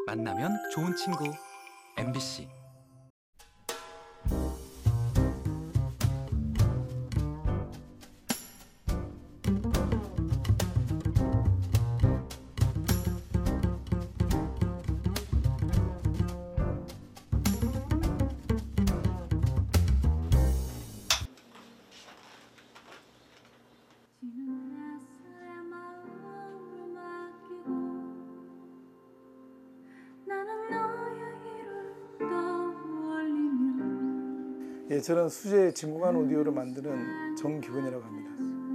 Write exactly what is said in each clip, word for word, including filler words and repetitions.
만나면 좋은 친구 엠비씨. 예, 저는 수제 진공관 오디오를 만드는 정규근이라고 합니다.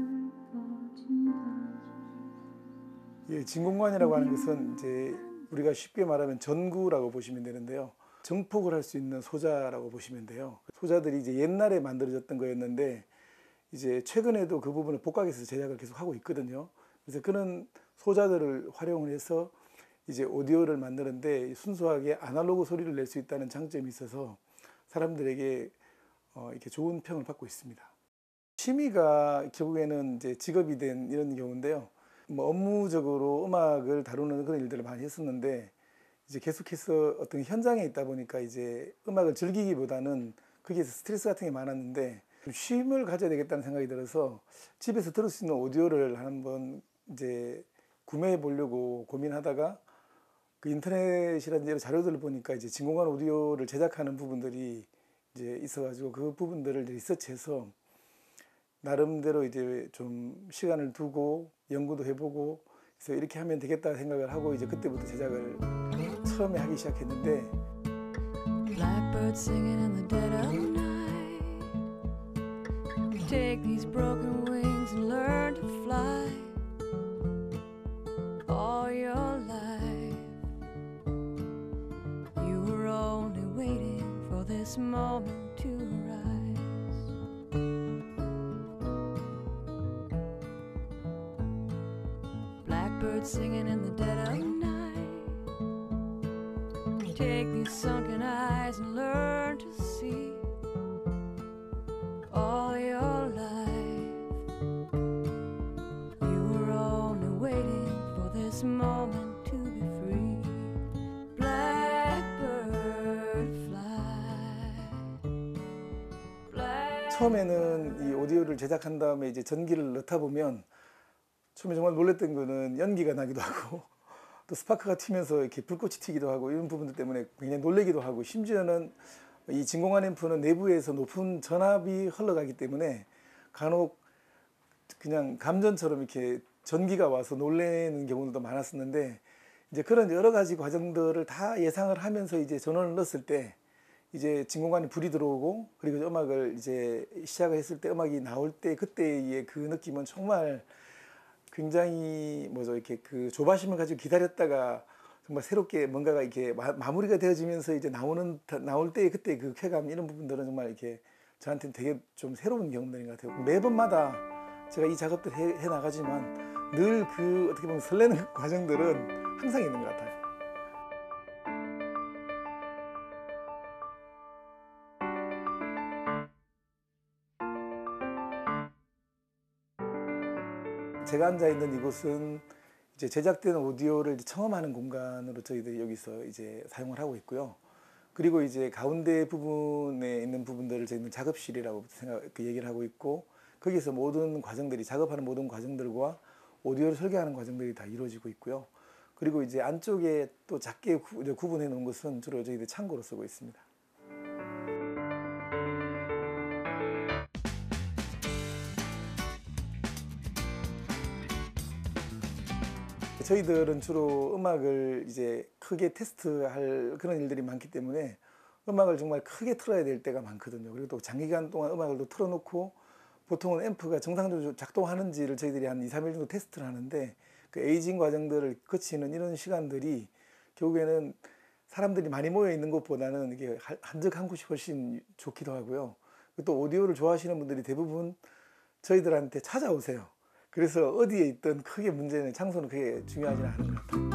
예, 진공관이라고 하는 것은 이제 우리가 쉽게 말하면 전구라고 보시면 되는데요. 정폭을 할 수 있는 소자라고 보시면 돼요. 소자들이 이제 옛날에 만들어졌던 거였는데 이제 최근에도 그 부분을 복각해서 제작을 계속 하고 있거든요. 그래서 그런 소자들을 활용을 해서 이제 오디오를 만드는데 순수하게 아날로그 소리를 낼 수 있다는 장점이 있어서 사람들에게 어, 이렇게 좋은 평을 받고 있습니다. 취미가 결국에는 이제 직업이 된 이런 경우인데요. 뭐 업무적으로 음악을 다루는 그런 일들을 많이 했었는데 이제 계속해서 어떤 현장에 있다 보니까 이제 음악을 즐기기보다는 거기에서 스트레스 같은 게 많았는데 좀 쉼을 가져야 되겠다는 생각이 들어서 집에서 들을 수 있는 오디오를 한번 이제 구매해 보려고 고민하다가 그 인터넷이라든지 여러 자료들을 보니까 이제 진공관 오디오를 제작하는 부분들이 이제 있어가지고 그 부분들을 리서치해서 나름대로 이제 좀 시간을 두고 연구도 해보고 그래서 이렇게 하면 되겠다 생각을 하고 이제 그때부터 제작을 처음에 하기 시작했는데 Blackbird singing in the dead of night. Take these broken wings and learn to fly. All your life you were only waiting for this moment to rise. Blackbird singing in the dead of night. Take these sunken eyes and learn to see. All your life you were only waiting for this moment to be free. Blackbird fly. Black... 처음에는 이 오디오를 제작한 다음에 이제 전기를 넣다 보면 처음에 정말 놀랬던 거는 연기가 나기도 하고 또 스파크가 튀면서 이렇게 불꽃이 튀기도 하고 이런 부분들 때문에 굉장히 놀래기도 하고 심지어는 이 진공관 앰프는 내부에서 높은 전압이 흘러가기 때문에 간혹 그냥 감전처럼 이렇게 전기가 와서 놀래는 경우도 많았었는데 이제 그런 여러 가지 과정들을 다 예상을 하면서 이제 전원을 넣었을 때 이제 진공관에 불이 들어오고 그리고 음악을 이제 시작을 했을 때 음악이 나올 때 그때의 그 느낌은 정말 굉장히 뭐죠 이렇게 그 조바심을 가지고 기다렸다가 정말 새롭게 뭔가가 이렇게 마, 마무리가 되어지면서 이제 나오는 나올 때 그때 그 쾌감 이런 부분들은 정말 이렇게 저한테는 되게 좀 새로운 경험들인 것 같아요. 매번마다 제가 이 작업들 해, 해 나가지만 늘 그 어떻게 보면 설레는 과정들은 항상 있는 것 같아요. 제가 앉아 있는 이곳은 이제 제작된 오디오를 청음하는 공간으로 저희들이 여기서 이제 사용을 하고 있고요. 그리고 이제 가운데 부분에 있는 부분들을 저희는 작업실이라고 생각, 그 얘기를 하고 있고 거기서 모든 과정들이 작업하는 모든 과정들과 오디오를 설계하는 과정들이 다 이루어지고 있고요. 그리고 이제 안쪽에 또 작게 구, 구분해 놓은 것은 주로 저희들 창고로 쓰고 있습니다. 저희들은 주로 음악을 이제 크게 테스트할 그런 일들이 많기 때문에 음악을 정말 크게 틀어야 될 때가 많거든요. 그리고 또 장기간 동안 음악을 또 틀어놓고 보통은 앰프가 정상적으로 작동하는지를 저희들이 한 이, 삼 일 정도 테스트를 하는데 그 에이징 과정들을 거치는 이런 시간들이 결국에는 사람들이 많이 모여 있는 것보다는 이게 한적한 곳이 훨씬 좋기도 하고요. 또 오디오를 좋아하시는 분들이 대부분 저희들한테 찾아오세요. 그래서 어디에 있든 크게 문제는 장소는 그게 중요하지는 않은 것 같아요.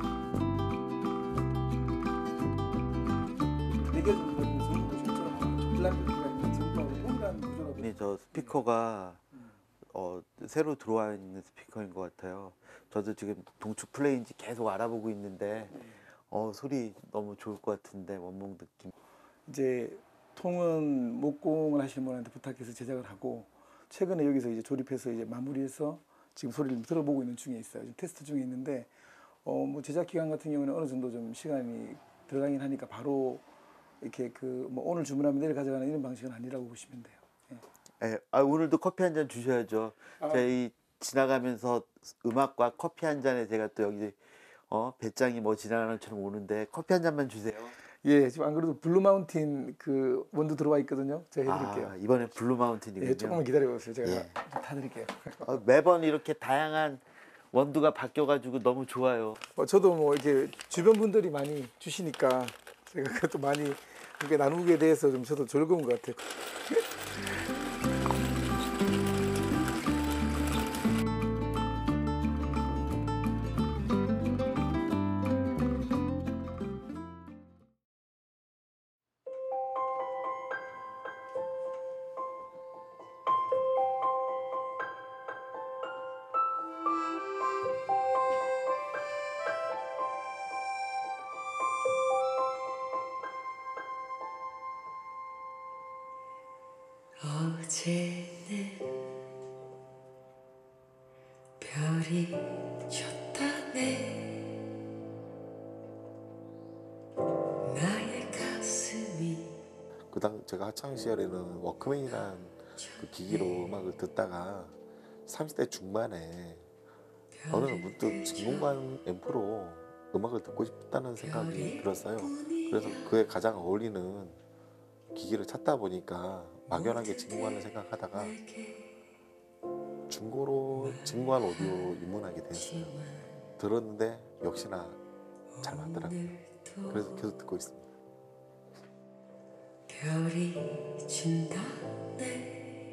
네, 저 스피커가 어, 새로 들어와 있는 스피커인 것 같아요. 저도 지금 동축 플레이인지 계속 알아보고 있는데 어 소리 너무 좋을 것 같은데 원목 느낌. 이제 통은 목공을 하시는 분한테 부탁해서 제작을 하고 최근에 여기서 이제 조립해서 이제 마무리해서 지금 소리를 들어보고 있는 중에 있어요. 지금 테스트 중에 있는데 어 뭐 제작 기간 같은 경우는 어느 정도 좀 시간이 들어가긴 하니까 바로 이렇게 그 뭐 오늘 주문하면 내일 가져가는 이런 방식은 아니라고 보시면 돼요. 예. 예, 아 오늘도 커피 한 잔 주셔야죠. 아. 저희 지나가면서 음악과 커피 한 잔에 제가 또 여기 어 배짱이 뭐 지나가는 것처럼 오는데 커피 한 잔만 주세요. 예, 지금 안 그래도 블루 마운틴 그 원두 들어와 있거든요. 제가 해드릴게요. 아, 이번에 블루 마운틴이군요. 예, 조금만 기다려보세요. 제가 예. 좀 타드릴게요. 어, 매번 이렇게 다양한 원두가 바뀌어가지고 너무 좋아요. 어, 저도 뭐 이렇게 주변 분들이 많이 주시니까 제가 그것도 많이 이렇게 나누게 돼서 좀 저도 즐거운 것 같아요. 어제는 별이 졌다네 나의 가슴이 그 당 제가 학창 시절에는 워크맨이라는 그 기기로 음악을 듣다가 삼십 대 중반에 어느 날 문득 진공관 앰프로 음악을 듣고 싶다는 생각이 들었어요. 그래서 그에 가장 어울리는 기기를 찾다 보니까 막연하게 진공관을 생각하다가 중고로 진공관 오디오로 입문하게 됐어요. 들었는데 역시나 잘 맞더라고요. 그래서 계속 듣고 있습니다. 별이 진다네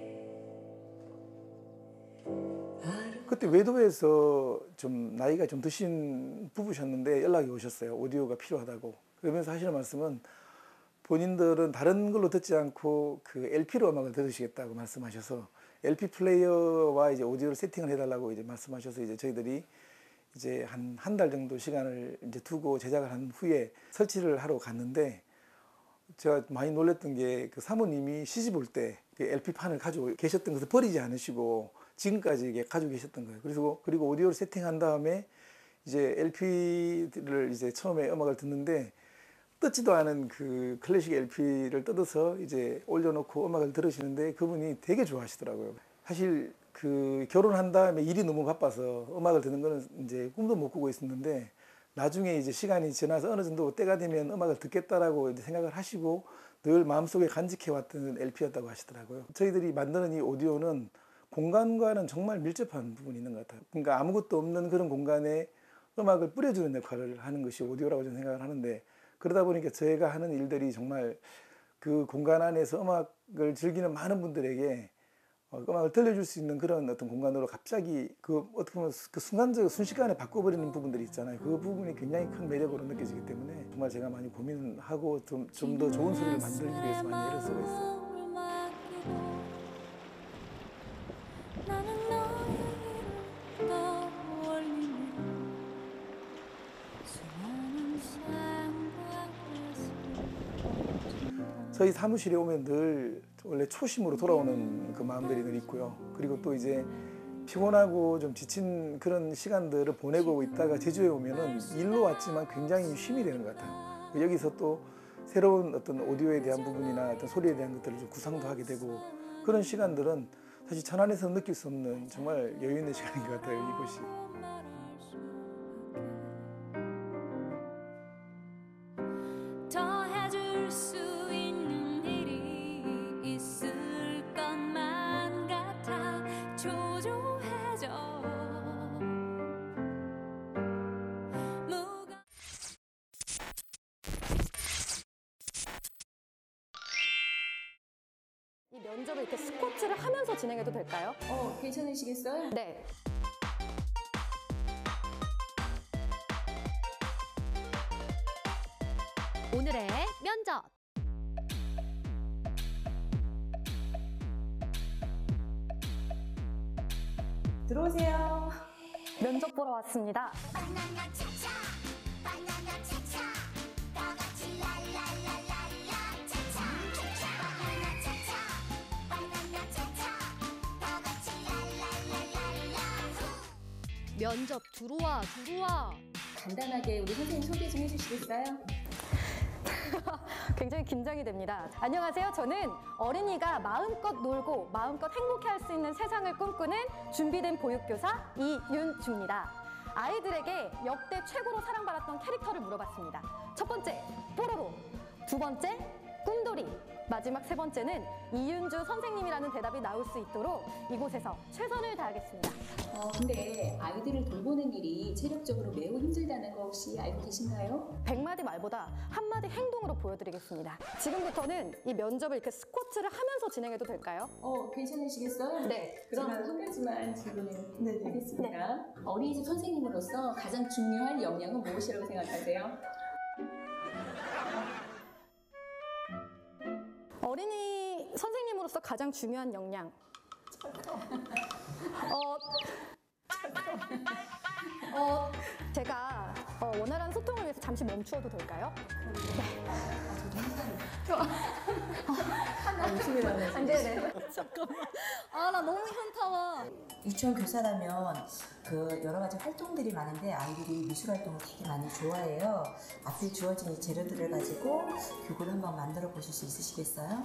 그때 외도에서 좀 나이가 좀 드신 부부셨는데 연락이 오셨어요. 오디오가 필요하다고. 그러면서 하시는 말씀은 본인들은 다른 걸로 듣지 않고 그 엘피로 음악을 들으시겠다고 말씀하셔서 엘피 플레이어와 이제 오디오를 세팅을 해달라고 이제 말씀하셔서 이제 저희들이 이제 한 한 달 정도 시간을 이제 두고 제작을 한 후에 설치를 하러 갔는데 제가 많이 놀랐던 게 그 사모님이 시집 올 때 그 엘피판을 가지고 계셨던 것을 버리지 않으시고 지금까지 이게 가지고 계셨던 거예요. 그래서 그리고 오디오를 세팅한 다음에 이제 엘피를 이제 처음에 음악을 듣는데 뜯지도 않은 그 클래식 엘피를 뜯어서 이제 올려놓고 음악을 들으시는데 그분이 되게 좋아하시더라고요. 사실 그 결혼한 다음에 일이 너무 바빠서 음악을 듣는 거는 이제 꿈도 못 꾸고 있었는데 나중에 이제 시간이 지나서 어느 정도 때가 되면 음악을 듣겠다라고 이제 생각을 하시고 늘 마음속에 간직해 왔던 엘피였다고 하시더라고요. 저희들이 만드는 이 오디오는 공간과는 정말 밀접한 부분이 있는 것 같아요. 그러니까 아무것도 없는 그런 공간에 음악을 뿌려주는 역할을 하는 것이 오디오라고 저는 생각을 하는데 그러다 보니까 저희가 하는 일들이 정말 그 공간 안에서 음악을 즐기는 많은 분들에게 음악을 들려줄 수 있는 그런 어떤 공간으로 갑자기 그 어떻게 보면 그 순간적으로 순식간에 바꿔버리는 부분들이 있잖아요. 그 부분이 굉장히 큰 매력으로 느껴지기 때문에 정말 제가 많이 고민하고 좀 좀 더 좋은 소리를 만들기 위해서 많이 애를 쓰고 있어요. 저희 사무실에 오면 늘 원래 초심으로 돌아오는 그 마음들이 늘 있고요. 그리고 또 이제 피곤하고 좀 지친 그런 시간들을 보내고 있다가 제주에 오면은 일로 왔지만 굉장히 쉼이 되는 것 같아요. 여기서 또 새로운 어떤 오디오에 대한 부분이나 어떤 소리에 대한 것들을 좀 구상도 하게 되고 그런 시간들은 사실 천안에서 느낄 수 없는 정말 여유 있는 시간인 것 같아요, 이곳이. 이 면접을 이렇게 스쿼트를 하면서 진행해도 될까요? 어, 괜찮으시겠어요? 네. 오늘의 면접. 들어오세요. 면접 보러 왔습니다. 바나나 차차, 바나나 차차. 면접 들어와 들어와. 간단하게 우리 선생님 소개 좀 해주시겠어요? 굉장히 긴장이 됩니다. 안녕하세요. 저는 어린이가 마음껏 놀고 마음껏 행복해할 수 있는 세상을 꿈꾸는 준비된 보육교사 이윤주입니다. 아이들에게 역대 최고로 사랑받았던 캐릭터를 물어봤습니다. 첫 번째, 뽀로로. 두 번째, 꿈돌이. 마지막 세 번째는 이윤주 선생님이라는 대답이 나올 수 있도록 이곳에서 최선을 다하겠습니다. 어, 근데 아이들을 돌보는 일이 체력적으로 매우 힘들다는 거 혹시 알고 계신가요? 백마디 말보다 한마디 행동으로 보여드리겠습니다. 지금부터는 이 면접을 이렇게 스쿼트를 하면서 진행해도 될까요? 어, 괜찮으시겠어요? 네. 그럼 한 가지만 질문을 하겠습니다. 어린이집 선생님으로서 가장 중요한 역량은 무엇이라고 생각하세요? 어린이 선생님으로서 가장 중요한 역량. 어, 어, 제가 어, 원활한 소통을 위해서 잠시 멈추어도 될까요? 열심히 하네요. 안 되네. 잠깐만. 아, 나 너무 현타와. 유치원 교사라면 그 여러 가지 활동들이 많은데 아이들이 미술 활동을 되게 많이 좋아해요. 앞에 주어진 이 재료들을 가지고 교구를 한번 만들어 보실 수 있으시겠어요?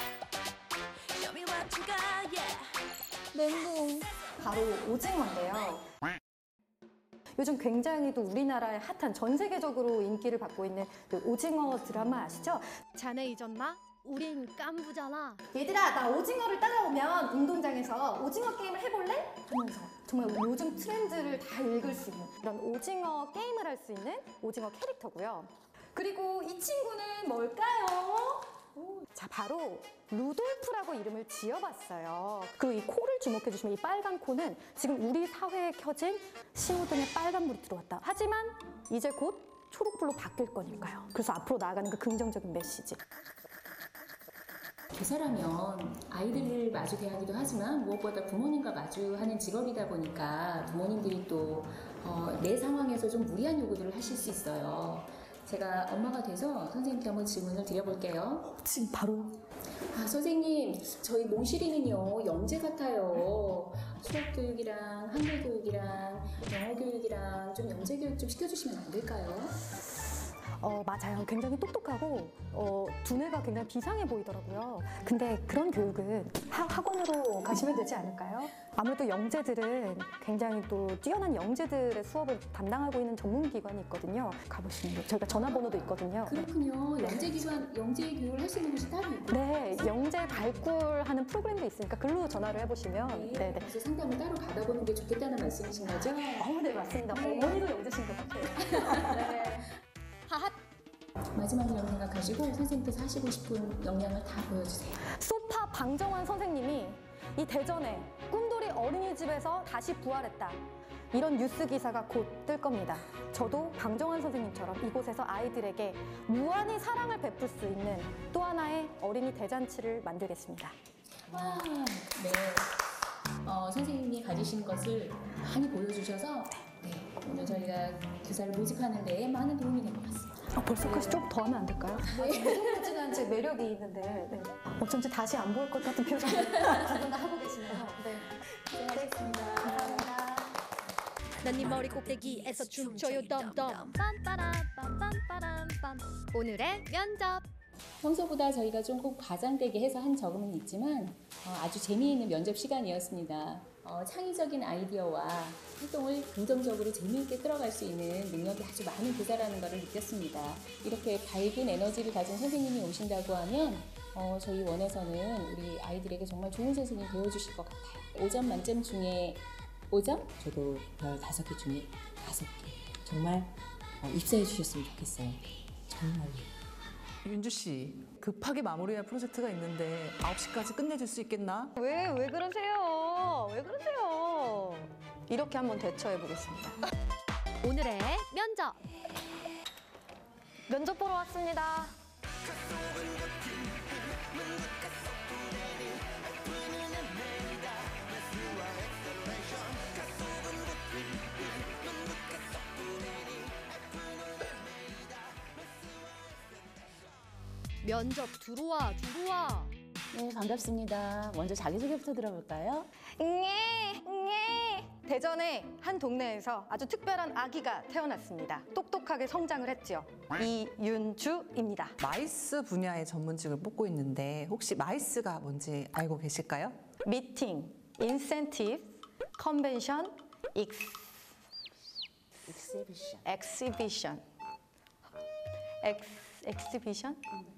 멘붕. 바로 오징어인데요. 요즘 굉장히 또 우리나라의 핫한 전 세계적으로 인기를 받고 있는 그 오징어 드라마 아시죠? 자네 잊었나? 우린 깐부잖아. 얘들아, 나 오징어를 따라오면 운동장에서 오징어 게임을 해볼래? 하면서 정말 요즘 트렌드를 다 읽을 수 있는 이런 오징어 게임을 할 수 있는 오징어 캐릭터고요. 그리고 이 친구는 뭘까요? 오, 자, 바로 루돌프라고 이름을 지어봤어요. 그리고 이 코를 주목해주시면 이 빨간 코는 지금 우리 사회에 켜진 신호등에 빨간불이 들어왔다. 하지만 이제 곧 초록불로 바뀔 거니까요. 그래서 앞으로 나아가는 그 긍정적인 메시지. 교사라면 아이들을 마주 대하기도 하지만 무엇보다 부모님과 마주하는 직업이다 보니까 부모님들이 또 어, 내 상황에서 좀 무리한 요구들을 하실 수 있어요. 제가 엄마가 돼서 선생님께 한번 질문을 드려볼게요. 지금 바로. 아, 선생님, 저희 몽실이는요, 영재 같아요. 수학 교육이랑 한글 교육이랑 영어 교육이랑 좀 영재 교육 좀 시켜주시면 안 될까요? 어, 맞아요. 굉장히 똑똑하고 어, 두뇌가 굉장히 비상해 보이더라고요. 근데 그런 교육은 하, 학원으로 가시면 되지 않을까요? 아무래도 영재들은 굉장히 또 뛰어난 영재들의 수업을 담당하고 있는 전문기관이 있거든요. 가보시는 거. 저희가 전화번호도 있거든요. 그렇군요. 영재 기관, 영재 교육을 할 수 있는 곳이 따로 있고. 네, 영재 발굴하는 프로그램도 있으니까 글로 전화를 해보시면. 네, 네, 네. 그래서 상담을 따로 받아보는 게 좋겠다는 말씀이신 거죠? 어, 네, 맞습니다. 네. 어머니도 영재신 것 같아요. 네. 하핫. 마지막이라고 생각하시고 선생님께서 하시고 싶은 역량을 다 보여주세요. 소파 방정환 선생님이 이 대전에 꿈돌이 어린이집에서 다시 부활했다. 이런 뉴스 기사가 곧 뜰 겁니다. 저도 방정환 선생님처럼 이곳에서 아이들에게 무한히 사랑을 베풀 수 있는 또 하나의 어린이 대잔치를 만들겠습니다. 와, 네. 어, 선생님이 가지신 것을 많이 보여주셔서 네, 오늘 저희가 교사를 모집하는 데에 많은 도움이 된 것 같습니다. 아, 벌써까지 좀 더 하면 안 될까요? 네. 무궁무진한 제 매력이 있는데 네. 어쩐지 다시 안 볼 것 같은 표정을 두 분 다 하고 계시네요. 네. 고생하셨습니다. 감사합니다. 난 네 머리 꼭대기에서 춤춰요 덤덤. 빰빠람 빰빰빠람 빰. 오늘의 면접. 평소보다 저희가 조금 과장되게 해서 한 적은 있지만 어, 아주 재미있는 면접 시간이었습니다. 어, 창의적인 아이디어와 활동을 긍정적으로 재미있게 끌어갈 수 있는 능력이 아주 많은 교사라는 것을 느꼈습니다. 이렇게 밝은 에너지를 가진 선생님이 오신다고 하면 어, 저희 원에서는 우리 아이들에게 정말 좋은 선생님 배워주실 것 같아요. 오 점 만점 중에 오 점? 저도 별 다섯 개 중에 다섯 개. 정말 어, 입사해 주셨으면 좋겠어요. 정말로. 윤주 씨, 급하게 마무리할 프로젝트가 있는데 아홉 시까지 끝내줄 수 있겠나? 왜, 왜 그러세요? 왜 그러세요? 이렇게 한번 대처해 보겠습니다. 오늘의 면접. 면접 보러 왔습니다. 면접 들어와 들어와. 네, 반갑습니다. 먼저 자기소개부터 들어볼까요? 네, 네. 대전의 한 동네에서 아주 특별한 아기가 태어났습니다. 똑똑하게 성장을 했지요. 이윤주입니다. 마이스 분야의 전문직을 뽑고 있는데 혹시 마이스가 뭔지 알고 계실까요? 미팅, 인센티브, 컨벤션, 익스, 엑시비션. 엑시비션. 엑스, 엑시비션?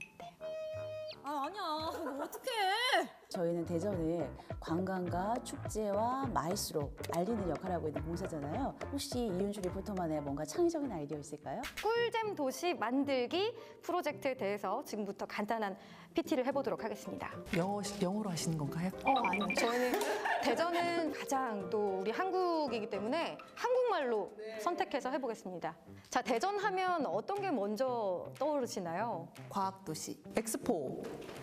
아 아니야 이거 어떡해. 저희는 대전을 관광과 축제와 마이스로 알리는 역할을 하고 있는 봉사잖아요. 혹시 이윤주 리포터만의 뭔가 창의적인 아이디어 있을까요? 꿀잼 도시 만들기 프로젝트에 대해서 지금부터 간단한 피티를 해보도록 하겠습니다. 영어, 영어로 하시는 건가요? 어, 아니요. 저희는 대전은 가장 또 우리 한국이기 때문에 한국말로 선택해서 해보겠습니다. 자, 대전 하면 어떤 게 먼저 떠오르시나요? 과학도시, 엑스포,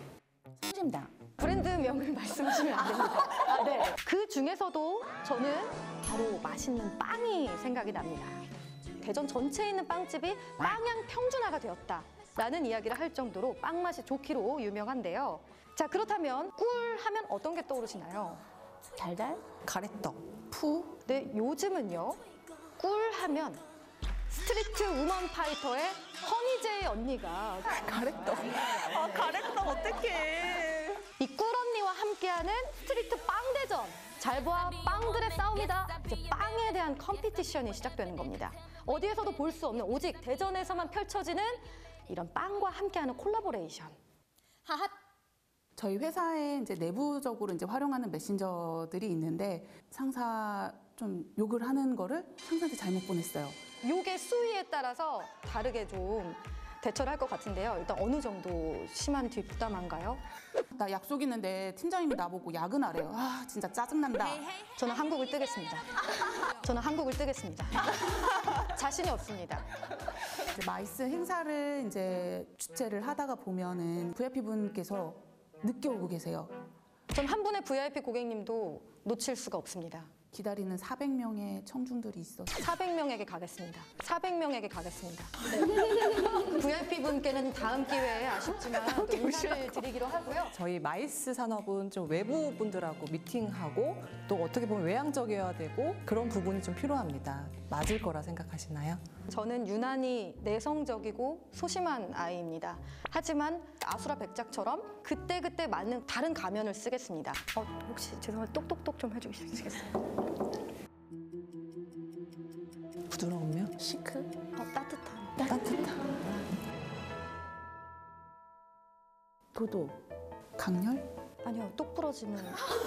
성심당. 브랜드명을 말씀하시면 안 됩니다. 아, 네. 그 중에서도 저는 바로 맛있는 빵이 생각이 납니다. 대전 전체에 있는 빵집이 빵향 평준화가 되었다. 라는 이야기를 할 정도로 빵 맛이 좋기로 유명한데요. 자, 그렇다면 꿀 하면 어떤 게 떠오르시나요? 달달? 가래떡, 푸. 네, 요즘은요. 꿀 하면 스트리트 우먼 파이터의 허니제이 언니가 가래떡. 아, 가래떡 어떡해. 이 꿀 언니와 함께하는 스트리트 빵대전. 잘 봐, 빵들의 싸움이다. 이제 빵에 대한 컴피티션이 시작되는 겁니다. 어디에서도 볼 수 없는 오직 대전에서만 펼쳐지는 이런 빵과 함께하는 콜라보레이션. 하하. 저희 회사에 이제 내부적으로 이제 활용하는 메신저들이 있는데 상사 좀 욕을 하는 거를 상사한테 잘못 보냈어요. 욕의 수위에 따라서 다르게 좀 대처를 할 것 같은데요. 일단 어느 정도 심한 뒤 부담한가요? 나 약속 있는데 팀장님이 나보고 야근하래요. 아 진짜 짜증난다. 저는 한국을 뜨겠습니다. 저는 한국을 뜨겠습니다. 자신이 없습니다. 이제 마이스 행사를 이제 주최를 하다가 보면은 브이아이피 분께서 늦게 오고 계세요. 전 한 분의 브이아이피 고객님도 놓칠 수가 없습니다. 기다리는 사백 명의 청중들이 있어서 사백 명에게 가겠습니다. 사백 명에게 가겠습니다. 네. 브이아이피 분께는 다음 기회에 아쉽지만 또 인사를 드리기로 하고요. 저희 마이스 산업은 좀 외부 분들하고 미팅하고 또 어떻게 보면 외향적이어야 되고 그런 부분이 좀 필요합니다. 맞을 거라 생각하시나요? 저는 유난히 내성적이고 소심한 아이입니다. 하지만 아수라 백작처럼 그때그때 맞는 다른 가면을 쓰겠습니다. 어, 혹시 죄송한데 똑똑똑 좀 해주시겠어요? 부드러우면? 시크? 어, 따뜻한. 따뜻한. 도도, 강렬? 아니요, 똑 부러지는.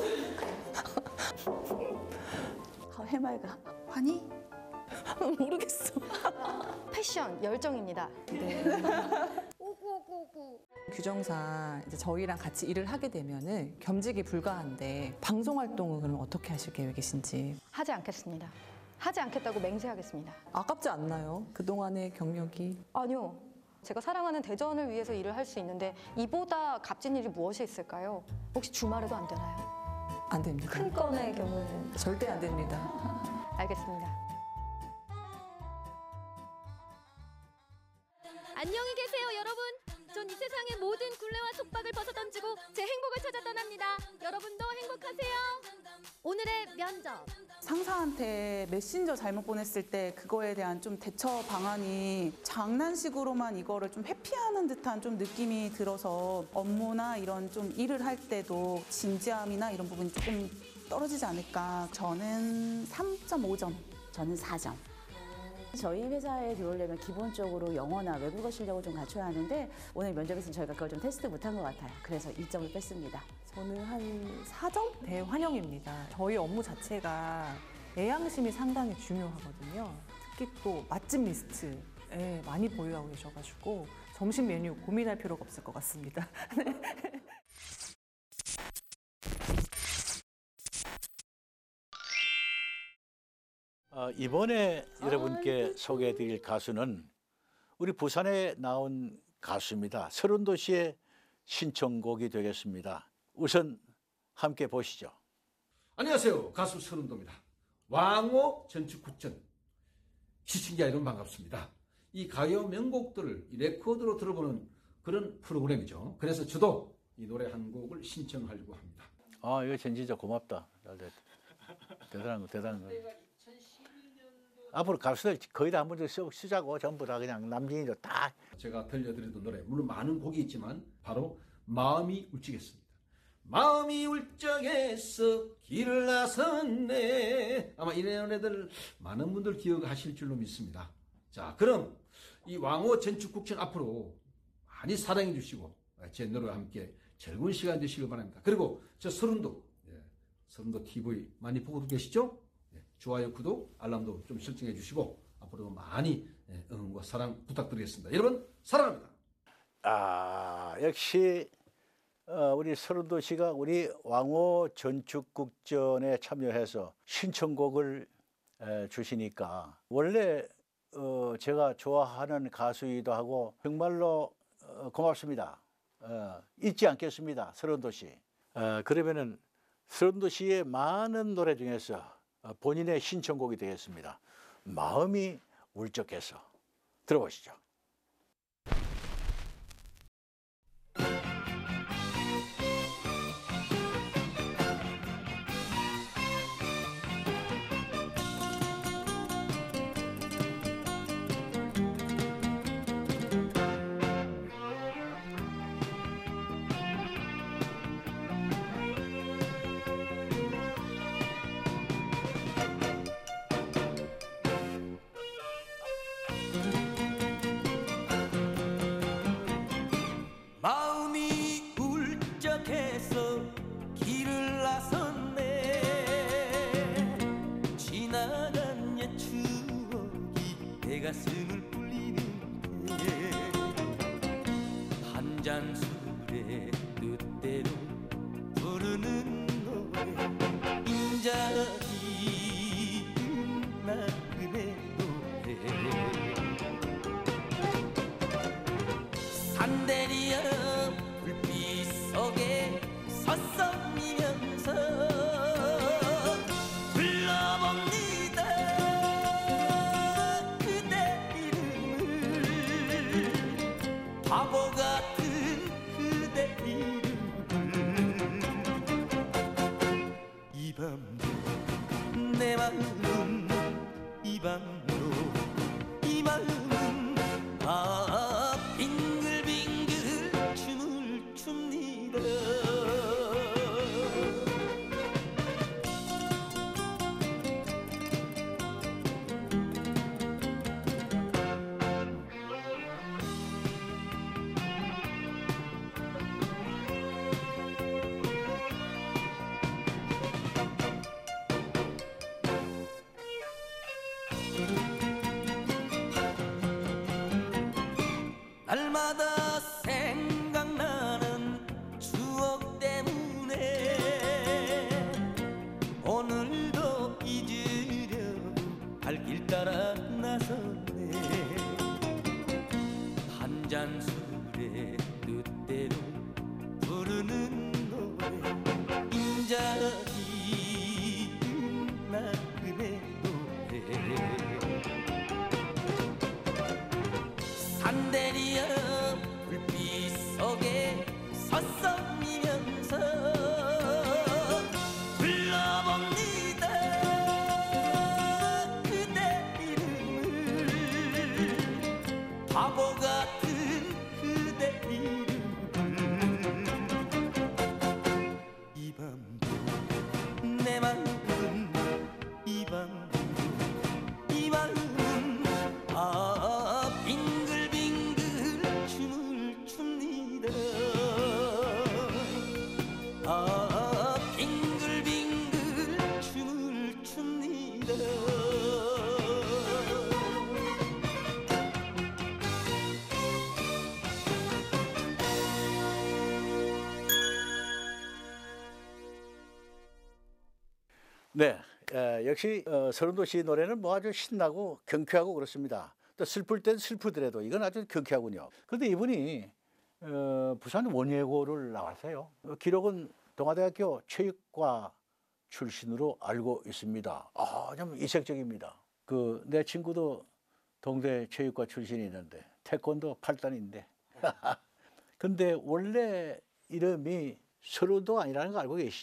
아, 해맑아. 환희? 모르겠어. 패션, 열정입니다. 네. 오구오구오구. 규정상 이제 저희랑 같이 일을 하게 되면은 겸직이 불가한데 방송 활동은 그럼 어떻게 하실 계획이신지? 하지 않겠습니다. 하지 않겠다고 맹세하겠습니다. 아깝지 않나요? 그동안의 경력이. 아니요. 제가 사랑하는 대전을 위해서 일을 할 수 있는데 이보다 값진 일이 무엇이 있을까요? 혹시 주말에도 안 되나요? 안 됩니다. 큰 건의 경우는 절대 안 됩니다. 알겠습니다. 안녕히 계세요 여러분. 전 이 세상의 모든 굴레와 속박을 벗어던지고 제 행복을 찾아 떠납니다. 여러분도 행복하세요. 오늘의 면접. 상사한테 메신저 잘못 보냈을 때 그거에 대한 좀 대처 방안이 장난식으로만 이거를 좀 회피하는 듯한 좀 느낌이 들어서 업무나 이런 좀 일을 할 때도 진지함이나 이런 부분이 조금 떨어지지 않을까. 저는 삼 점 오 점. 저는 사 점. 저희 회사에 들어오려면 기본적으로 영어나 외국어 실력을 좀 갖춰야 하는데 오늘 면접에서는 저희가 그걸 좀 테스트 못한 것 같아요. 그래서 이 점을 뺐습니다. 저는 한 사 점? 대환영입니다. 저희 업무 자체가 애양심이 상당히 중요하거든요. 특히 또 맛집 리스트에 많이 보유하고 계셔가지고 점심 메뉴 고민할 필요가 없을 것 같습니다. 어, 이번에 여러분께 소개해드릴 가수는 우리 부산에 나온 가수입니다. 서른도시의 신청곡이 되겠습니다. 우선 함께 보시죠. 안녕하세요. 가수 서른도입니다. 왕호 전축구전 시청자 여러분 반갑습니다. 이 가요 명곡들을 이 레코드로 들어보는 그런 프로그램이죠. 그래서 저도 이 노래 한 곡을 신청하려고 합니다. 아, 이거 진짜 고맙다. 잘 됐다. 대단한 거, 대단한 거. 앞으로 가수들 거의 다 한 번 더 쓰자고 전부 다 그냥 남진이도 딱. 제가 들려드리던 노래 물론 많은 곡이 있지만 바로 마음이 울적했습니다. 마음이 울적해서 길을 나섰네. 아마 이 노래들 많은 분들 기억하실 줄로 믿습니다. 자, 그럼 이 왕호 전축국전 앞으로 많이 사랑해 주시고 제 노래와 함께 즐거운 시간 되시길 바랍니다. 그리고 저 서른도 예, 서른도 티비 많이 보고 계시죠? 예, 좋아요, 구독, 알람도 좀 설정해 주시고 앞으로도 많이 예, 응원과 사랑 부탁드리겠습니다. 여러분 사랑합니다. 아, 역시 어, 우리 서른도 씨가 우리 왕호 전축국전에 참여해서 신청곡을 에, 주시니까 원래 어, 제가 좋아하는 가수이기도 하고 정말로 어, 고맙습니다. 어, 잊지 않겠습니다. 서른도 씨. 어, 그러면은 서른도 씨의 많은 노래 중에서 어, 본인의 신청곡이 되겠습니다. 마음이 울적해서 들어보시죠. 마음이 울적해서 길을 나섰네. 지나간 옛 추억이 내 가슴을 울리는데 한 잔 술에 뜻대로 부르는 노래 인자이 나그네 노래 산대리여 불빛 속에 서성이면서 불러봅니다 그대 이름을 바보 같은 그대 이름을 이 밤도 내 마음은 이 밤도 이 마음은 아 빙글빙글 춤을 춥니다. 날마다 생각나는 추억 때문에 오늘도 잊으려고 발길 따라 나섰네. 한 잔 술에 뜻대로 부르는 노래 인자이 나그네 노래 산대리여 불빛 속에 서성이면서 불러봅니다 그대 이름을 바보 같은 그대 이름을 이 밤도 내 마음은 이 밤도 이 마음은 아 빙글빙글 춤을 춥니다. 아 빙글빙글 춤을 춥니다. 네, 에, 역시 어, 서른도 씨 노래는 뭐 아주 신나고 경쾌하고 그렇습니다. 또 슬플 땐 슬프더라도 이건 아주 경쾌하군요. 그런데 이분이 어, 부산 원예고를 나왔어요. 어, 기록은 동아대학교 체육과 출신으로 알고 있습니다. 아, 좀 이색적입니다. 그 내 친구도 동대 체육과 출신이 있는데 태권도 팔 단인데. 근데 원래 이름이 서른도 아니라는 거 알고 계시죠?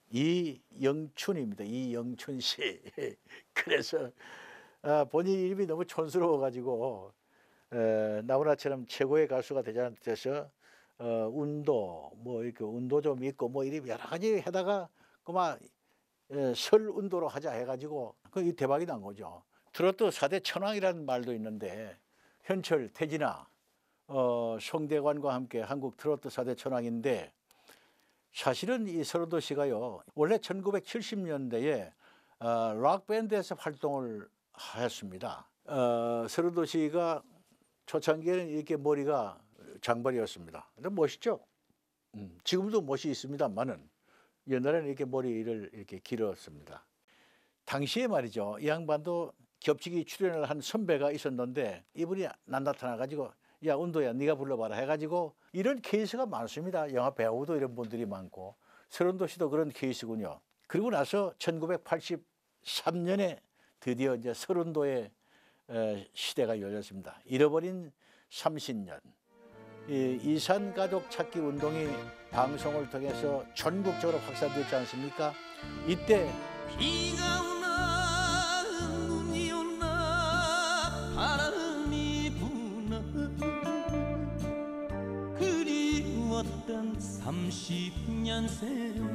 이영춘입니다. 이영춘 씨. 그래서 아, 본인 이름이 너무 촌스러워가지고 에, 나훈아처럼 최고의 가수가 되지 않듯해서 어, 운도 뭐 이렇게 운도 좀 있고 뭐 이름 여러 가지 해다가 그만 설 운도로 하자 해가지고 그 대박이 난 거죠. 트로트 사 대 천왕이라는 말도 있는데 현철, 태진아, 어, 송대관과 함께 한국 트로트 사 대 천왕인데 사실은 이 서른도 씨가요 원래 천구백칠십 년대에 어, 락 밴드에서 활동을 하였습니다. 어, 서른도 씨가 초창기에는 이렇게 머리가 장발이었습니다. 근데 멋있죠? 음, 지금도 멋이 있습니다만은 옛날에는 이렇게 머리를 이렇게 길었습니다. 당시에 말이죠. 이 양반도 겹치기 출연을 한 선배가 있었는데 이분이 안 나타나가지고 야 운도야 네가 불러봐라 해가지고 이런 케이스가 많습니다. 영화 배우도 이런 분들이 많고 서른도 씨도 그런 케이스군요. 그리고 나서 천구백팔십삼 년에 드디어 이제 서른도의 시대가 열렸습니다. 잃어버린 삼십 년. 이 이산 가족 찾기 운동이 방송을 통해서 전국적으로 확산됐지 않습니까? 이때 비가 오나 눈이 오나 바람이 부나 그리웠던 삼십 년 세월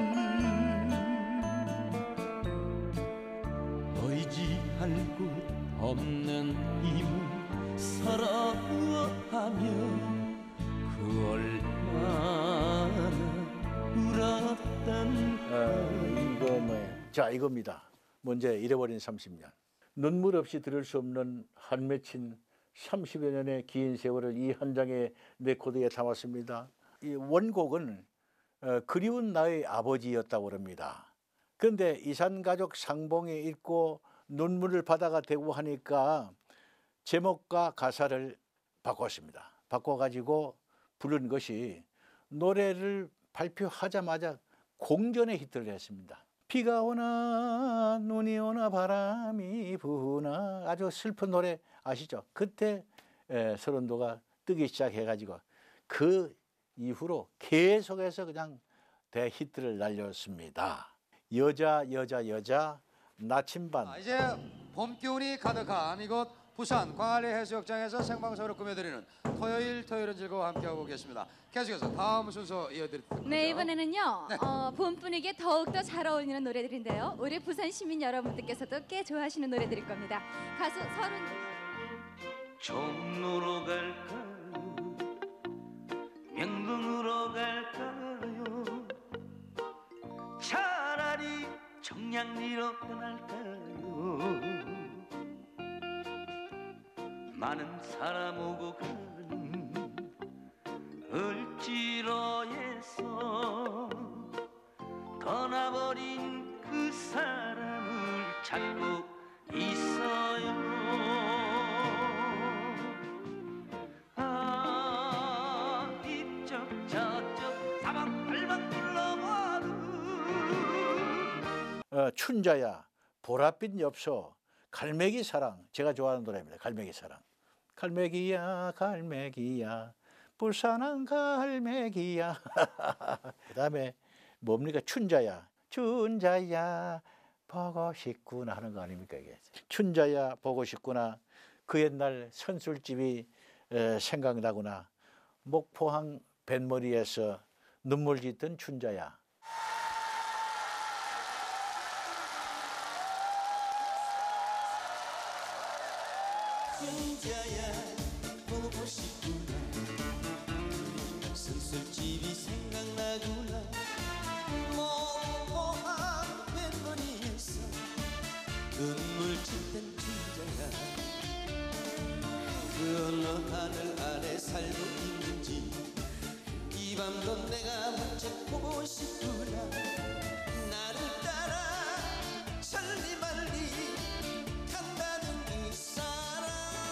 의지할 곳 없는 힘을 서러워하며 그 얼마나 울었던 어, 이거 뭐예요? 자 이겁니다. 먼저 잃어버린 삼십 년. 눈물 없이 들을 수 없는 한 맺힌 삼십여 년의 긴 세월을 이 한 장의 레코드에 담았습니다. 이 원곡은 어, 그리운 나의 아버지였다고 합니다. 그런데 이산가족 상봉이 읽고 눈물을 바다가 되고 하니까 제목과 가사를 바꿨습니다. 바꿔가지고 부른 것이 노래를 발표하자마자 공전의 히트를 했습니다. 비가 오나 눈이 오나 바람이 부나 아주 슬픈 노래 아시죠? 그때 에, 서른도가 뜨기 시작해가지고 그 이후로 계속해서 그냥 대히트를 날렸습니다. 여자 여자 여자 나침반. 아, 이제 봄 기운이 가득한 이곳 부산 광안리 해수욕장에서 생방송으로 꾸며드리는 토요일 토요일은 즐거워 함께하고 계십니다. 계속해서 다음 순서 이어드리도록 하죠. 네, 이번에는요. 네. 어, 봄 분위기에 더욱더 잘 어울리는 노래들인데요. 우리 부산 시민 여러분들께서도 꽤 좋아하시는 노래들일 겁니다. 가수 서른도. 종로로 갈까요? 명동으로 갈까요? 차라리 청량리로 떠날까요? 많은 사람 오고 가는 을지로에서 떠나버린 그 사람을 찾고 있어요. 아 이쪽 저쪽 사방팔방 둘러봐도 어, 춘자야 보랏빛 엽서 갈매기 사랑 제가 좋아하는 노래입니다. 갈매기 사랑. 갈매기야 갈매기야 불쌍한 갈매기야. 그 다음에 뭡니까? 춘자야 춘자야 보고 싶구나 하는 거 아닙니까 이게. 춘자야 보고 싶구나. 그 옛날 선술집이 에, 생각나구나. 목포항 뱃머리에서 눈물 짓던 춘자야. 춘자야 보고 싶구나. 선술집이 생각나구나. 목포항 뱃머리에서 눈물 짓던 춘자야. 그 어느 하늘 아래 살고 있는지 이 밤도 내가 무척 보고 싶구나. 나를 따라 천리만리 간다는 이 사람.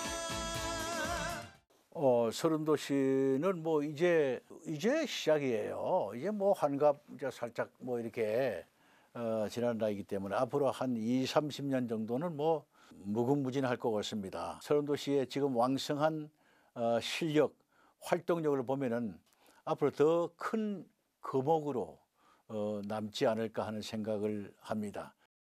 어, 서른도 씨는 뭐 이제 이제 시작이에요. 이제 뭐 환갑 이제 살짝 뭐 이렇게 어, 지난 나이기 때문에 앞으로 한 이삼십 년 정도는 뭐 무궁무진할 것 같습니다. 서른도 씨의 지금 왕성한 어, 실력, 활동력을 보면은 앞으로 더 큰 거목으로 어, 남지 않을까 하는 생각을 합니다.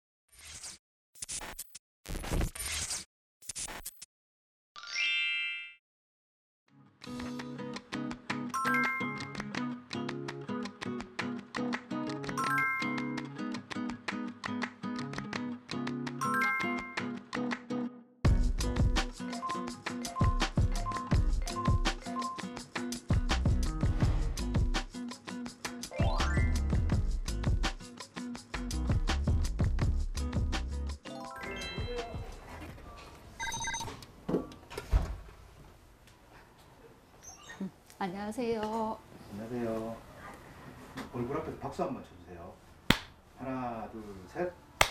안녕하세요. 안녕하세요. 얼굴 앞에서 박수 한번 쳐주세요. 하나, 둘, 셋.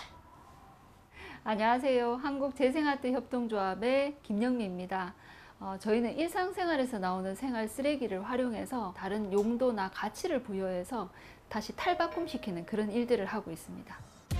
안녕하세요. 한국재생아트 협동조합의 김영미입니다. 어, 저희는 일상생활에서 나오는 생활 쓰레기를 활용해서 다른 용도나 가치를 부여해서 다시 탈바꿈시키는 그런 일들을 하고 있습니다.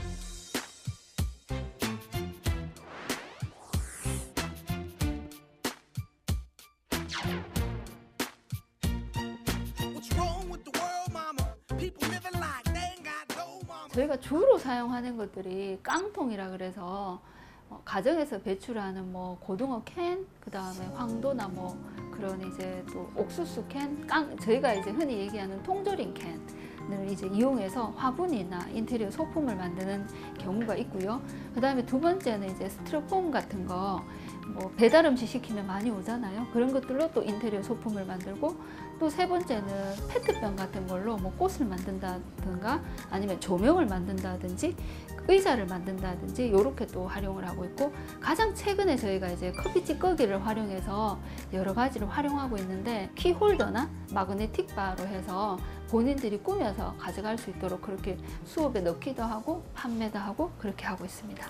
저희가 주로 사용하는 것들이 깡통이라 그래서 어, 가정에서 배출하는 뭐 고등어 캔, 그 다음에 황도나 뭐 그런 이제 또 옥수수 캔, 깡, 저희가 이제 흔히 얘기하는 통조림 캔을 이제 이용해서 화분이나 인테리어 소품을 만드는 경우가 있고요. 그 다음에 두 번째는 이제 스티로폼 같은 거 뭐 배달 음식 시키면 많이 오잖아요. 그런 것들로 또 인테리어 소품을 만들고, 또 세 번째는 페트병 같은 걸로 뭐 꽃을 만든다든가 아니면 조명을 만든다든지 의자를 만든다든지 이렇게 또 활용을 하고 있고, 가장 최근에 저희가 이제 커피 찌꺼기를 활용해서 여러 가지를 활용하고 있는데, 키홀더나 마그네틱 바로 해서 본인들이 꾸며서 가져갈 수 있도록 그렇게 수업에 넣기도 하고 판매도 하고 그렇게 하고 있습니다.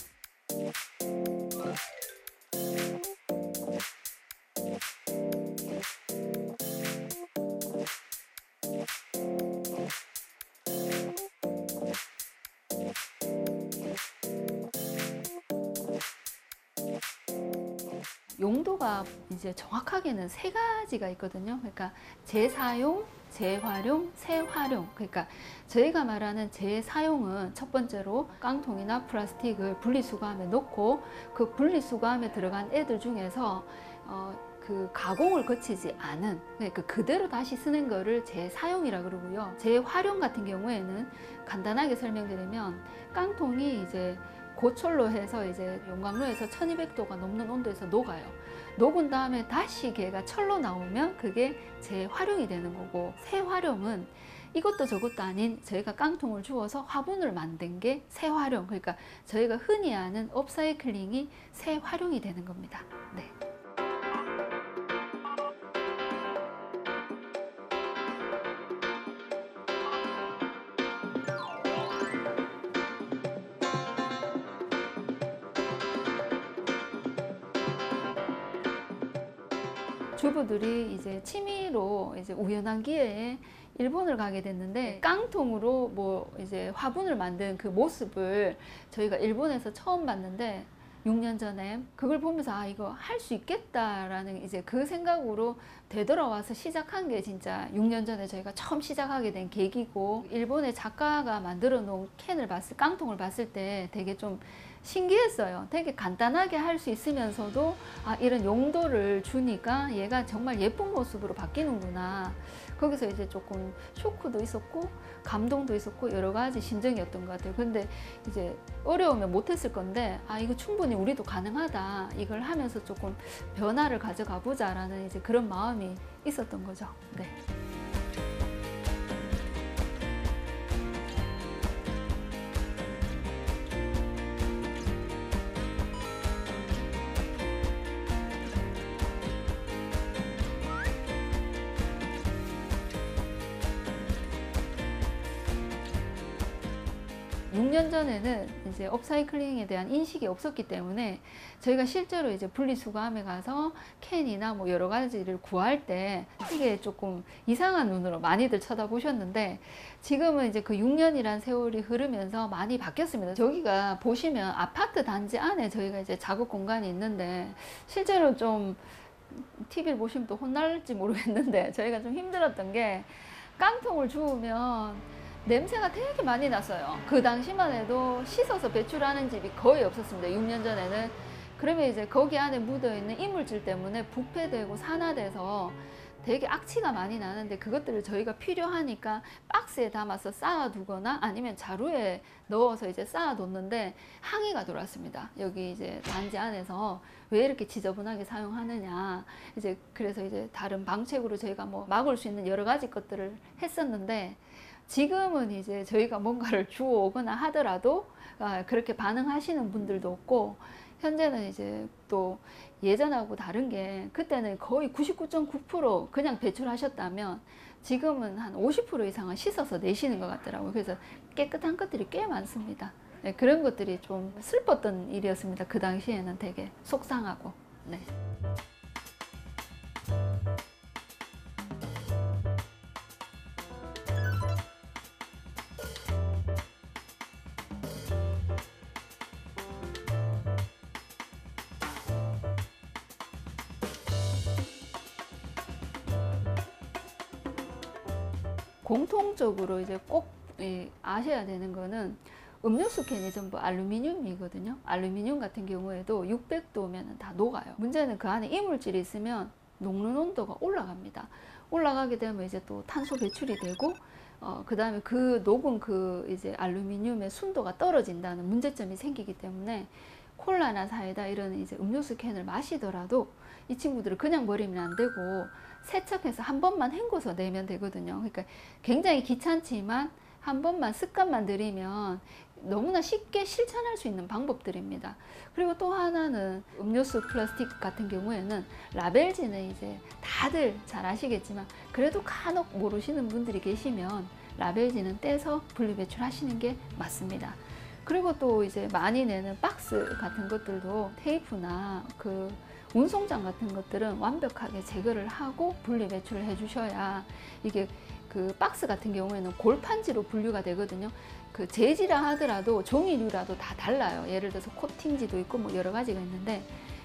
용도가 이제 정확하게는 세 가지가 있거든요. 그러니까 재사용, 재활용, 재활용. 그러니까 저희가 말하는 재사용은 첫 번째로 깡통이나 플라스틱을 분리수거함에 넣고 그 분리수거함에 들어간 애들 중에서 어, 그 가공을 거치지 않은, 그러니까 그대로 다시 쓰는 거를 재사용이라 그러고요. 재활용 같은 경우에는 간단하게 설명드리면 깡통이 이제 고철로 해서 이제 용광로에서 천이백 도가 넘는 온도에서 녹아요. 녹은 다음에 다시 걔가 철로 나오면 그게 재활용이 되는 거고, 재활용은 이것도 저것도 아닌 저희가 깡통을 주워서 화분을 만든 게 재활용. 그러니까 저희가 흔히 아는 업사이클링이 재활용이 되는 겁니다. 네. 주부들이 이제 취미로 이제 우연한 기회에 일본을 가게 됐는데, 깡통으로 뭐 이제 화분을 만든 그 모습을 저희가 일본에서 처음 봤는데, 육 년 전에 그걸 보면서 아 이거 할 수 있겠다라는 이제 그 생각으로 되돌아와서 시작한 게 진짜 육 년 전에 저희가 처음 시작하게 된 계기고, 일본의 작가가 만들어 놓은 캔을 봤을, 깡통을 봤을 때 되게 좀 신기했어요. 되게 간단하게 할 수 있으면서도 아 이런 용도를 주니까 얘가 정말 예쁜 모습으로 바뀌는구나. 거기서 이제 조금 쇼크도 있었고 감동도 있었고 여러 가지 심정이었던 것 같아요. 근데 이제 어려우면 못했을 건데 아 이거 충분히 우리도 가능하다. 이걸 하면서 조금 변화를 가져가 보자라는 이제 그런 마음이 있었던 거죠. 네. 육 년 전에는 이제 업사이클링에 대한 인식이 없었기 때문에 저희가 실제로 이제 분리수거함에 가서 캔이나 뭐 여러 가지를 구할 때 되게 조금 이상한 눈으로 많이들 쳐다보셨는데, 지금은 이제 그 육 년이란 세월이 흐르면서 많이 바뀌었습니다. 저기가 보시면 아파트 단지 안에 저희가 이제 작업 공간이 있는데, 실제로 좀 티비를 보시면 또 혼날지 모르겠는데 저희가 좀 힘들었던 게, 깡통을 주우면 냄새가 되게 많이 났어요. 그 당시만 해도 씻어서 배출하는 집이 거의 없었습니다. 육 년 전에는. 그러면 이제 거기 안에 묻어있는 이물질 때문에 부패되고 산화돼서 되게 악취가 많이 나는데, 그것들을 저희가 필요하니까 박스에 담아서 쌓아두거나 아니면 자루에 넣어서 이제 쌓아뒀는데 항의가 들어왔습니다. 여기 이제 단지 안에서 왜 이렇게 지저분하게 사용하느냐. 이제 그래서 이제 다른 방책으로 저희가 뭐 막을 수 있는 여러 가지 것들을 했었는데, 지금은 이제 저희가 뭔가를 주워오거나 하더라도 그렇게 반응하시는 분들도 없고, 현재는 이제 또 예전하고 다른 게, 그때는 거의 구십구 점 구 퍼센트 그냥 배출하셨다면 지금은 한 오십 퍼센트 이상은 씻어서 내시는 것 같더라고요. 그래서 깨끗한 것들이 꽤 많습니다. 네, 그런 것들이 좀 슬펐던 일이었습니다. 그 당시에는 되게 속상하고. 네. 공통적으로 이제 꼭 아셔야 되는 거는 음료수 캔이 전부 알루미늄이거든요. 알루미늄 같은 경우에도 육백 도면 다 녹아요. 문제는 그 안에 이물질이 있으면 녹는 온도가 올라갑니다. 올라가게 되면 이제 또 탄소 배출이 되고, 어, 그 다음에 그 녹은 그 이제 알루미늄의 순도가 떨어진다는 문제점이 생기기 때문에 콜라나 사이다 이런 이제 음료수 캔을 마시더라도 이 친구들을 그냥 버리면 안 되고 세척해서 한 번만 헹궈서 내면 되거든요. 그러니까 굉장히 귀찮지만 한 번만 습관만 들이면 너무나 쉽게 실천할 수 있는 방법들입니다. 그리고 또 하나는 음료수 플라스틱 같은 경우에는 라벨지는 이제 다들 잘 아시겠지만 그래도 간혹 모르시는 분들이 계시면 라벨지는 떼서 분리배출하시는 게 맞습니다. 그리고 또 이제 많이 내는 박스 같은 것들도 테이프나 그 운송장 같은 것들은 완벽하게 제거를 하고 분리 배출을 해 주셔야, 이게 그 박스 같은 경우에는 골판지로 분류가 되거든요. 그 재질이라 하더라도 종이류라도 다 달라요. 예를 들어서 코팅지도 있고 뭐 여러 가지가 있는데,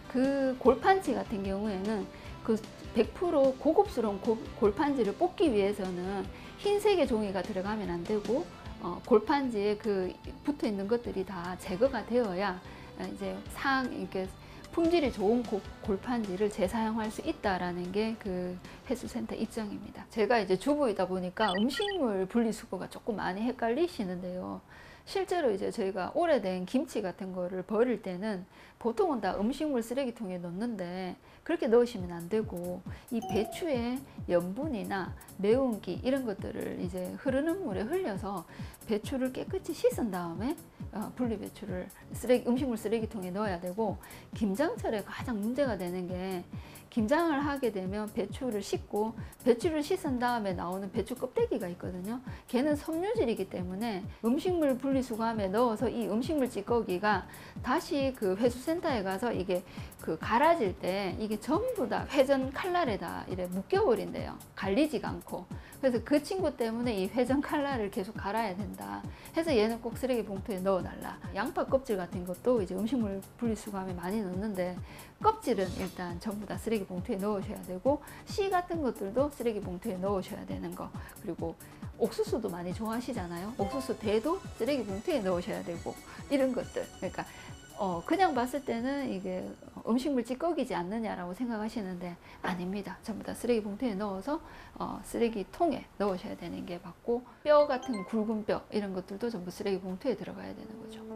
그 골판지 같은 경우에는 그 백 퍼센트 고급스러운 고, 골판지를 뽑기 위해서는 흰색의 종이가 들어가면 안 되고, 어, 골판지에 그 붙어 있는 것들이 다 제거가 되어야 이제 상 이렇게 품질이 좋은 고, 골판지를 재사용할 수 있다라는 게 그 회수센터 입장입니다. 제가 이제 주부이다 보니까 음식물 분리수거가 조금 많이 헷갈리시는데요. 실제로 이제 저희가 오래된 김치 같은 거를 버릴 때는 보통은 다 음식물 쓰레기통에 넣는데 그렇게 넣으시면 안 되고, 이 배추의 염분이나 매운기 이런 것들을 이제 흐르는 물에 흘려서 배추를 깨끗이 씻은 다음에 어, 분리 배출을 쓰레기, 음식물 쓰레기통에 넣어야 되고, 김장철에 가장 문제가 되는 게, 김장을 하게 되면 배추를 씻고 배추를 씻은 다음에 나오는 배추 껍데기가 있거든요. 걔는 섬유질이기 때문에 음식물 분리수거함에 넣어서 이 음식물 찌꺼기가 다시 그 회수센터에 가서 이게 그 갈아질 때 이게 전부 다 회전 칼날에다 이래 묶여버린대요. 갈리지가 않고. 그래서 그 친구 때문에 이 회전 칼날을 계속 갈아야 된다 해서 얘는 꼭 쓰레기 봉투에 넣어달라. 양파 껍질 같은 것도 이제 음식물 분리수거함에 많이 넣는데 껍질은 일단 전부 다 쓰레기 봉투에 넣으셔야 되고, 씨 같은 것들도 쓰레기 봉투에 넣으셔야 되는 거, 그리고 옥수수도 많이 좋아하시잖아요. 옥수수 대도 쓰레기 봉투에 넣으셔야 되고, 이런 것들. 그러니까 어, 그냥 봤을 때는 이게 음식물 찌꺼기지 않느냐라고 생각하시는데 아닙니다. 전부 다 쓰레기 봉투에 넣어서 어, 쓰레기통에 넣으셔야 되는 게 맞고, 뼈 같은 굵은 뼈 이런 것들도 전부 쓰레기 봉투에 들어가야 되는 거죠.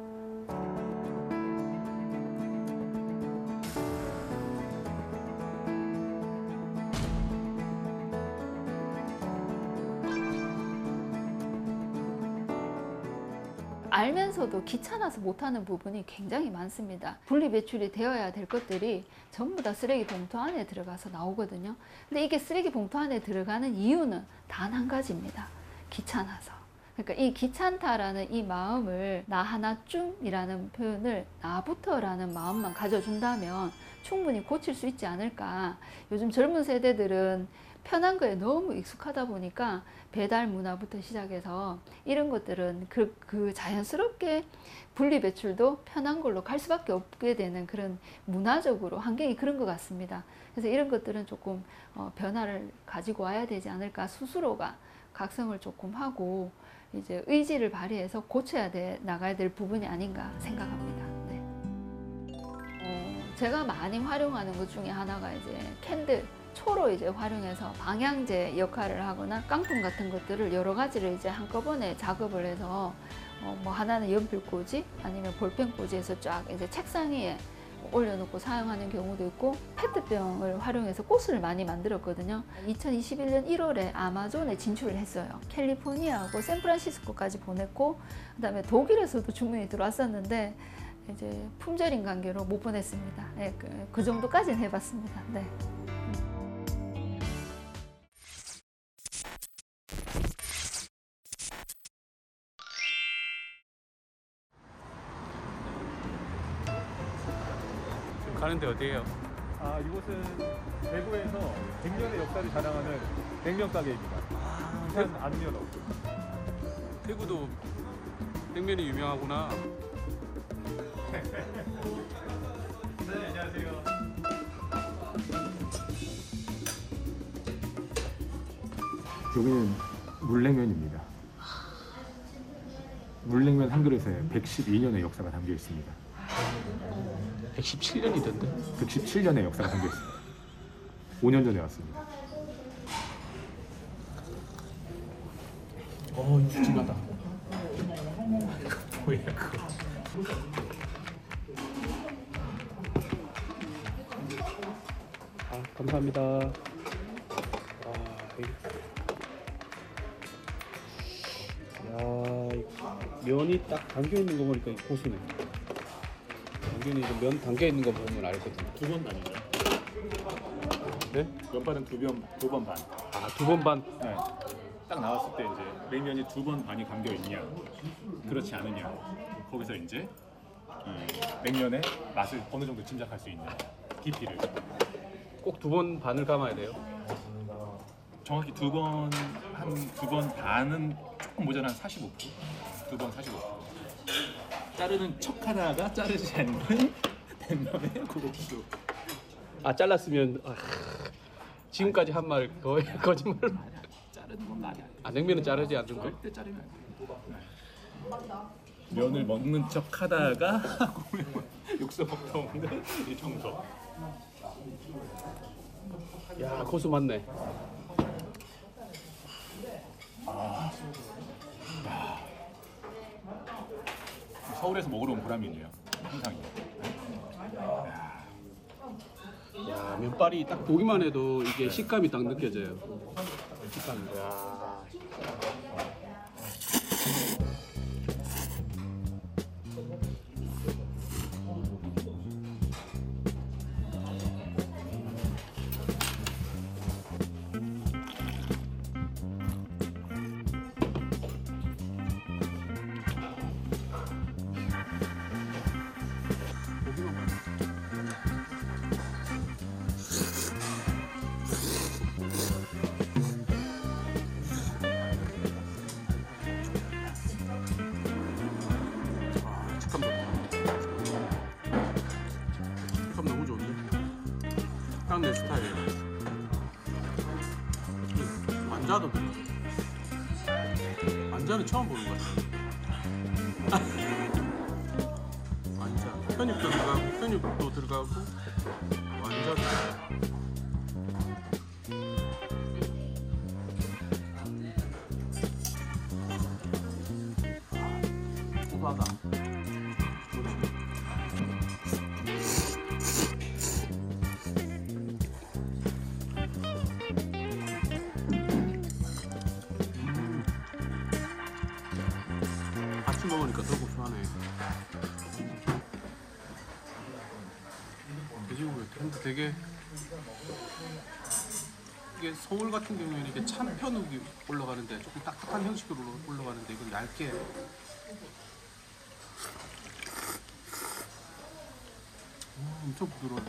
알면서도 귀찮아서 못하는 부분이 굉장히 많습니다. 분리 배출이 되어야 될 것들이 전부 다 쓰레기 봉투 안에 들어가서 나오거든요. 근데 이게 쓰레기 봉투 안에 들어가는 이유는 단 한 가지입니다. 귀찮아서. 그러니까 이 귀찮다라는 이 마음을 나 하나쯤이라는 표현을 나부터라는 마음만 가져준다면 충분히 고칠 수 있지 않을까. 요즘 젊은 세대들은 편한 거에 너무 익숙하다 보니까 배달 문화부터 시작해서 이런 것들은 그, 그 자연스럽게 분리 배출도 편한 걸로 갈 수밖에 없게 되는 그런 문화적으로 환경이 그런 것 같습니다. 그래서 이런 것들은 조금 어, 변화를 가지고 와야 되지 않을까. 스스로가 각성을 조금 하고 이제 의지를 발휘해서 고쳐야 돼 나가야 될 부분이 아닌가 생각합니다. 네. 어, 제가 많이 활용하는 것 중에 하나가 이제 캔들 초로 이제 활용해서 방향제 역할을 하거나 깡통 같은 것들을 여러 가지를 이제 한꺼번에 작업을 해서 어, 뭐 하나는 연필꽂이 아니면 볼펜꽂이에서 쫙 이제 책상 위에 올려놓고 사용하는 경우도 있고 페트병을 활용해서 꽃을 많이 만들었거든요. 이천이십일 년 일월에 아마존에 진출을 했어요. 캘리포니아하고 샌프란시스코까지 보냈고 그다음에 독일에서도 주문이 들어왔었는데 이제 품절인 관계로 못 보냈습니다. 네, 그, 그 정도까지는 해봤습니다. 네. 가는데 어디예요? 아, 이곳은 대구에서 백 년의 역사를 자랑하는 냉면 가게입니다. 부산 안면허. 대구도 냉면이 유명하구나. 네, 안녕하세요. 여기는 물냉면입니다. 물냉면 한 그릇에 백십이 년의 역사가 담겨 있습니다. 백십칠 년이던데? 백십칠 년의 역사가 담겨 있습니다. 오 년 전에 왔습니다. 어, 이거 진하다. 뭐야 그거? 아, 감사합니다. 아, 야, 면이 딱 담겨 있는 거 보니까 고수네. 당연히 이제 면 담겨 있는 거 보면 알거든요. 두 번 반이죠. 네? 면발은 두 번, 두 번 반. 아, 두 번 반? 네. 딱 나왔을 때 이제 냉면이 두 번 반이 담겨 있냐, 그렇지 않으냐. 거기서 이제 이 냉면의 맛을 어느 정도 짐작할 수 있는 깊이를. 꼭 두 번 반을 감아야 돼요? 정확히 두 번, 한 두 번 반은 조금 모자란 사십오 퍼센트. 두 번 사십오 퍼센트. 자르는 척하다가 자르지 않는 냉면의 고급수. 아, 잘랐으면 아, 지금까지 한 말 거의 거짓말. 자르는 건 말이 아니야. 아, 냉면은 자르지 않는 거? 절대 자르면 안 돼. 면을 먹는 척하다가 육수 먹는 이 정도. 야, 고수 많네. 아, 야. 서울에서 먹으러 온 보람이 있네요. 항상. 야, 면발이 딱 보기만 해도 이게 식감이 딱 느껴져요. 식감이. 야. 딱 내 스타일이에요. 완자도 들어. 완자는 처음 보는 것 같아. 완자. 편육도 들어가고, 편육도 들어가고, 완자도 들어가고. 고소하다. 같이 먹으니까 더 고소하네. 돼지고기 근데 되게 이게 서울 같은 경우에는 이게 찬 편육이 올라가는데 조금 딱딱한 형식으로 올라가는데 이건 얇게. 오, 엄청 부드러워.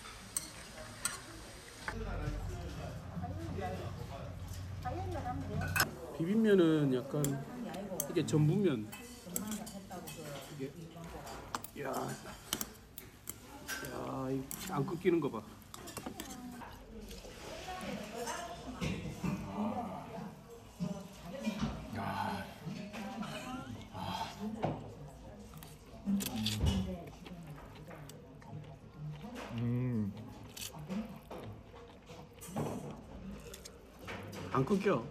비빔면은 약간 이게 전분면. 이게 야, 야, 안 꺾이는 거 봐. 야, 안 끊겨.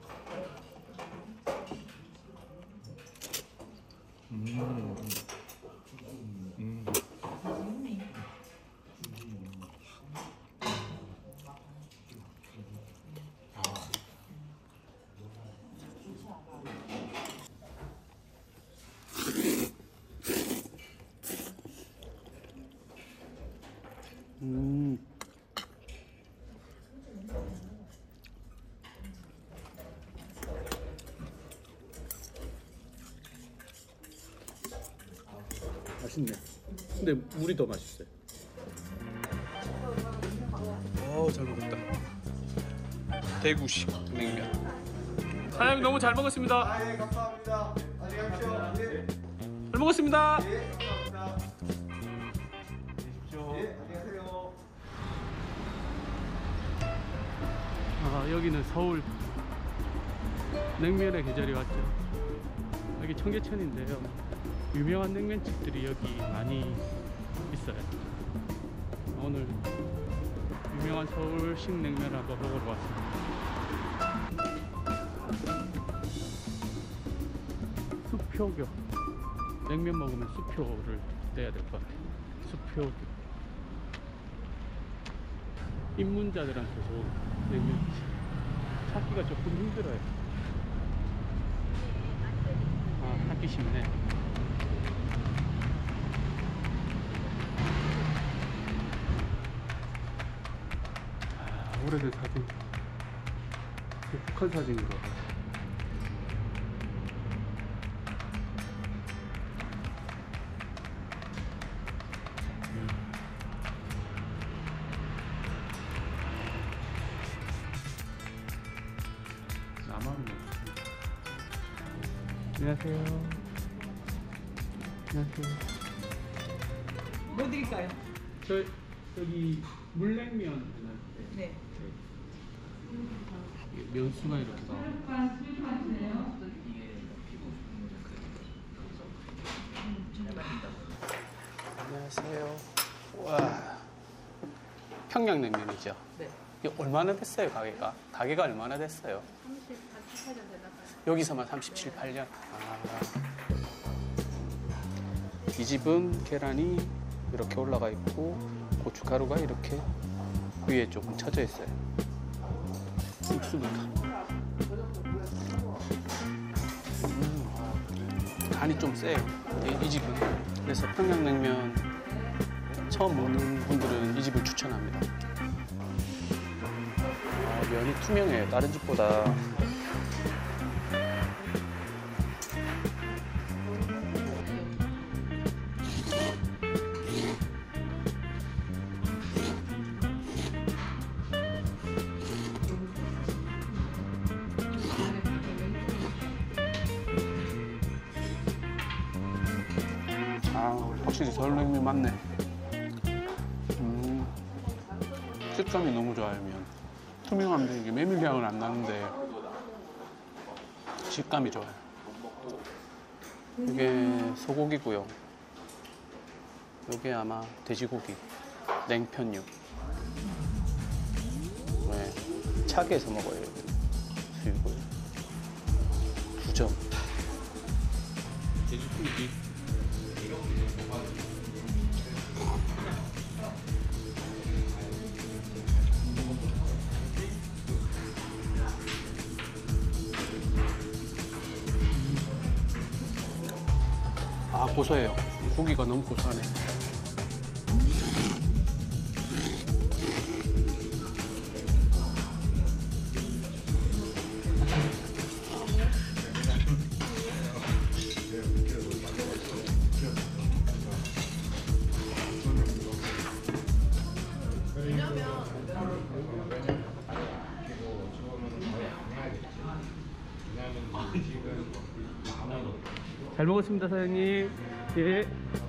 음. 음. 음. 맛있네. 근데 물이 더 맛있어요. 어우, 잘 먹었다. 대구식 냉면. 사장님 너무 잘 먹었습니다. 아, 예, 감사합니다. 안녕히 가십시오. 예. 잘 먹었습니다. 예, 감사합니다. 계십시오. 예, 안녕하세요. 아, 여기는 서울 냉면의 계절이 왔죠. 여기 청계천인데요. 유명한 냉면집들이 여기 많이 있어요. 오늘 유명한 서울식 냉면을 한번 먹으러 왔습니다. 수표교. 냉면 먹으면 수표를 떼야 될 것 같아요. 수표교. 입문자들한테 좋은 냉면집. 찾기가 조금 힘들어요. 아, 찾기 쉽네. 아, 오래된 사진. 북한 사진인 것 같아요. 안녕하세요. 안녕하세요. 뭐 드릴까요? 저 여기 물냉면 네. 면수가 이렇게 나와요. 안녕하세요. 와, 평양냉면이죠? 네. 이게 얼마나 됐어요, 가게가? 가게가 얼마나 됐어요? 삼십팔 년 되나 봐요. 여기서만 삼십칠, 팔 년? 아. 이 집은 계란이 이렇게 올라가 있고 고춧가루가 이렇게 위에 조금 쳐져 있어요. 육수부터. 음, 간이 좀 세요. 이, 이 집은. 그래서 평양냉면 처음 먹는 분들은 이 집을 추천합니다. 아, 면이 투명해요. 다른 집보다. 아, 확실히 서울냉면 맞네. 음, 식감이 너무 좋아요, 면. 투명한데 이게 메밀향은 안 나는데 식감이 좋아요. 이게 소고기고요. 이게 아마 돼지고기, 냉편육. 네, 차게 해서 먹어요, 여기. 수육을. 두 점. 돼지고기. 아, 고소해요. 고기가 너무 고소하네. 잘 먹었습니다, 사장님. 예.